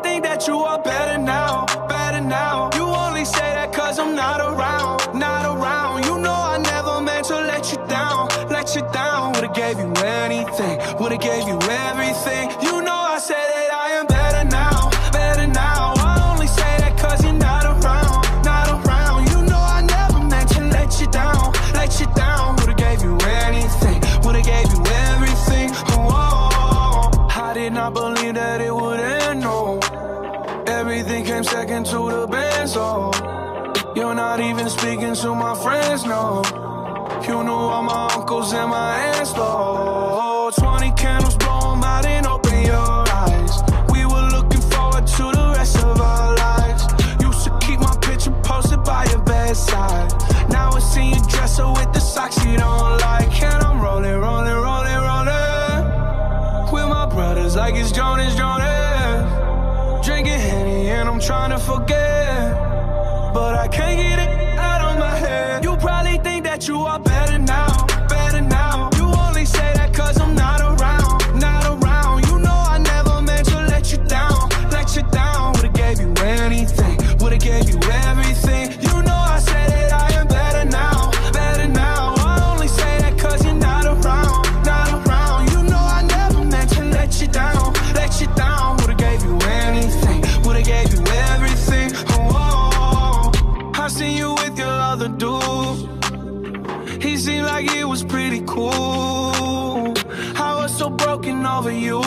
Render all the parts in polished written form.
think that you are better now, better now. You only say that cause I'm not around, not around. You know I never meant to let you down, let you down. Would've gave you anything, would've gave you everything. You know I said that I am better now, better now. I only say that cause you're not around, not around. You know I never meant to let you down, let you down. Would've gave you anything, would've gave you everything. Oh, I did not believe that it would end, no. Everything came second to the band, so you're not even speaking to my friends, no. You knew all my uncles and my aunts, though. 20 candles, blow 'em out and open your eyes. We were looking forward to the rest of our lives. Used to keep my picture posted by your bedside. Now I see you dresser with the socks you don't like. And I'm rolling, rolling, rolling, rolling with my brothers like it's Jonas, Jonas. Drinking Henny and I'm trying to forget, but I can't get it out of my head. You probably think that you are better now, better now. You only say that cause I'm not around, not around. You know I never meant to let you down, let you down. Would've gave you anything, would've gave you everything. You know I said that I am better now, better now. I only say that cause you're not around, not around. You know I never meant to let you down, let you down. Would've gave you anything, would've gave you everything. Oh, I seen you with your other dude. He seemed like he was pretty cool. I was so broken over you.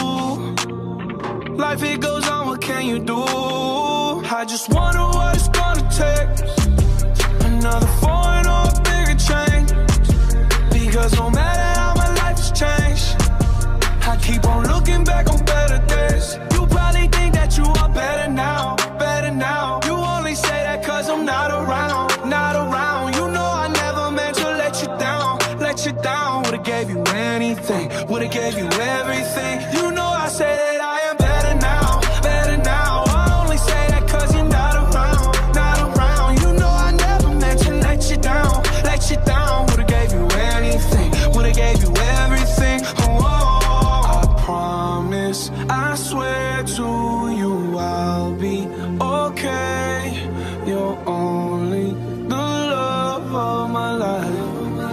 Life it goes on, what can you do? I just wonder what it's gonna take. Another foreign or a bigger change. Because no matter how my life has changed, I keep on looking back on better days. You probably think that you are better now, better now. You only say that cause I'm not around, not around. You know I never meant to let you down, let you down. Would've gave you anything, would've gave you everything. You know I say that I am better now, better now. I only say that cause you're not around, not around. You know I never meant to let you down, let you down. Would've gave you anything, would've gave you everything. Oh, I promise, I swear to you I'll be okay. You're only the love of my life.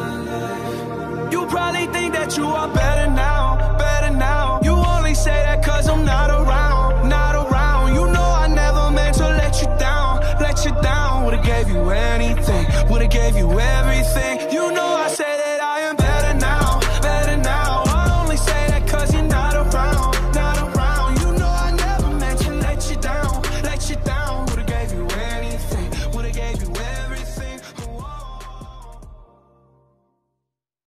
You probably think that you are better now, better now. You only say that cause I'm not around, not around. You know I never meant to let you down, let you down. Would've gave you anything, would've gave you everything.